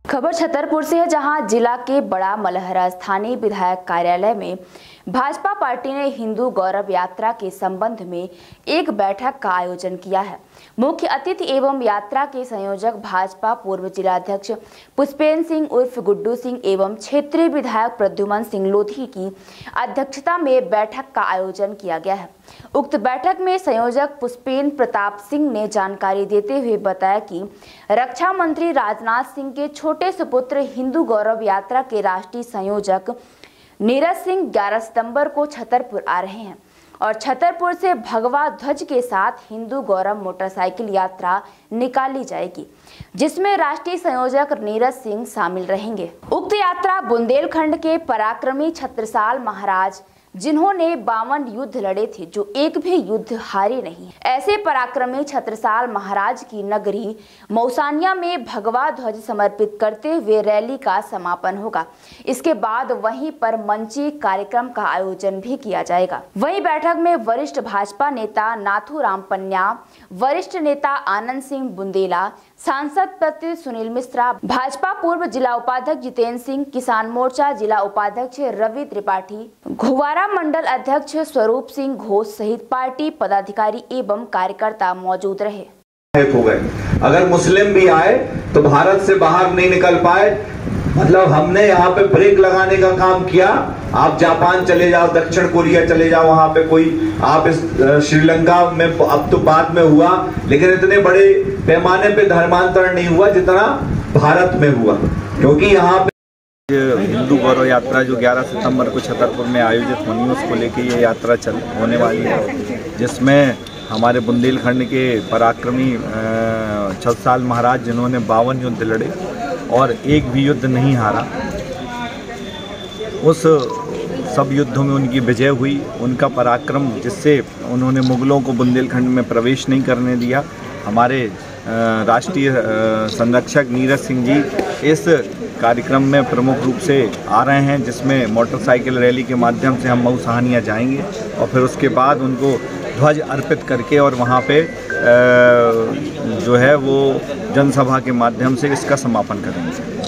खबर छतरपुर से है, जहां जिला के बड़ा मलहरा स्थानीय विधायक कार्यालय में भाजपा पार्टी ने हिंदू गौरव यात्रा के संबंध में एक बैठक का आयोजन किया है। मुख्य अतिथि एवं यात्रा के संयोजक भाजपा पूर्व जिलाध्यक्ष पुष्पेंद्र सिंह उर्फ गुड्डू सिंह एवं क्षेत्रीय विधायक प्रद्युमन सिंह लोधी की अध्यक्षता में बैठक का आयोजन किया गया है। उक्त बैठक में संयोजक पुष्पेंद्र प्रताप सिंह ने जानकारी देते हुए बताया कि रक्षा मंत्री राजनाथ सिंह के छोटे सुपुत्र हिंदू गौरव यात्रा के राष्ट्रीय संयोजक नीरज सिंह 11 सितंबर को छतरपुर आ रहे हैं और छतरपुर से भगवा ध्वज के साथ हिंदू गौरव मोटरसाइकिल यात्रा निकाली जाएगी, जिसमें राष्ट्रीय संयोजक नीरज सिंह शामिल रहेंगे। उक्त यात्रा बुंदेलखंड के पराक्रमी छत्रसाल महाराज, जिन्होंने 52 युद्ध लड़े थे, जो एक भी युद्ध हारे नहीं, ऐसे पराक्रमी छत्रसाल महाराज की नगरी मौसानिया में भगवा ध्वज समर्पित करते हुए रैली का समापन होगा। इसके बाद वहीं पर मंची कार्यक्रम का आयोजन भी किया जाएगा। वहीं बैठक में वरिष्ठ भाजपा नेता नाथूराम पन्या, वरिष्ठ नेता आनंद सिंह बुंदेला, सांसद पति सुनील मिश्रा, भाजपा पूर्व जिला उपाध्यक्ष जितेंद्र सिंह, किसान मोर्चा जिला उपाध्यक्ष रवि त्रिपाठी, घुवारा मंडल अध्यक्ष स्वरूप सिंह घोष सहित पार्टी पदाधिकारी एवं कार्यकर्ता मौजूद रहे। हो गए, अगर मुस्लिम भी आए तो भारत से बाहर नहीं निकल पाए, मतलब हमने यहाँ पे ब्रेक लगाने का काम किया। आप जापान चले जाओ, दक्षिण कोरिया चले जाओ, वहां पे कोई, आप इस श्रीलंका में अब तो बाद में हुआ, लेकिन इतने बड़े पैमाने पे धर्मांतरण नहीं हुआ जितना भारत में हुआ, क्योंकि यहाँ पे हिंदू गौरव यात्रा जो 11 सितंबर को छतरपुर में आयोजित होनी है, उसको लेके ये यात्रा होने वाली है, जिसमें हमारे बुंदेलखंड के पराक्रमी छत्रसाल महाराज, जिन्होंने 52 युद्ध लड़े और एक भी युद्ध नहीं हारा, उस सब युद्धों में उनकी विजय हुई, उनका पराक्रम, जिससे उन्होंने मुगलों को बुंदेलखंड में प्रवेश नहीं करने दिया। हमारे राष्ट्रीय संरक्षक नीरज सिंह जी इस कार्यक्रम में प्रमुख रूप से आ रहे हैं, जिसमें मोटरसाइकिल रैली के माध्यम से हम मऊसानिया जाएंगे और फिर उसके बाद उनको ध्वज अर्पित करके और वहाँ पे जो है वो जनसभा के माध्यम से इसका समापन करेंगे।